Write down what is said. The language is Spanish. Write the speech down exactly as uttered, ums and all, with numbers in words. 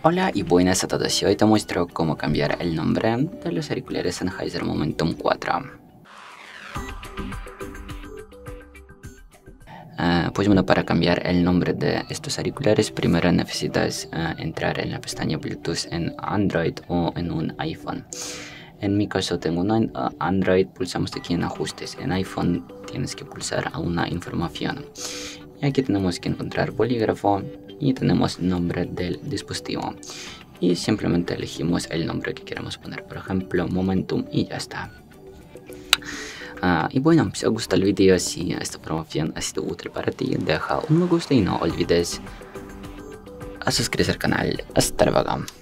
Hola y buenas a todos, y hoy te muestro cómo cambiar el nombre de los auriculares Sennheiser Momentum cuatro. Uh, pues bueno, para cambiar el nombre de estos auriculares primero necesitas uh, entrar en la pestaña Bluetooth en Android o en un iPhone. En mi caso tengo un uh, Android, pulsamos aquí en ajustes. En iPhone tienes que pulsar a una información. Y aquí tenemos que encontrar bolígrafo y tenemos nombre del dispositivo. Y simplemente elegimos el nombre que queremos poner, por ejemplo Momentum, y ya está. Uh, y bueno, si os gusta el vídeo, si esta promoción ha sido útil para ti, deja un me gusta y no olvides a suscribirse al canal. Hasta luego.